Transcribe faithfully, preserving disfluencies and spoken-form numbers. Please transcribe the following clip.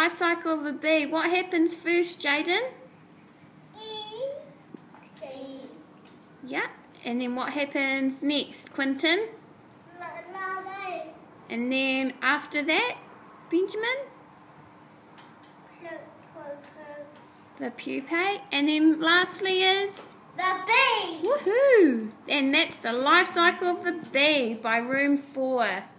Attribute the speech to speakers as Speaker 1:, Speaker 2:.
Speaker 1: life cycle of a bee. What happens first, Jaden? Yeah. And then what happens next, Quinton? And then after that, Benjamin? The pupae. And then lastly is?
Speaker 2: The bee!
Speaker 1: Woohoo! And that's the life cycle of the bee by room four.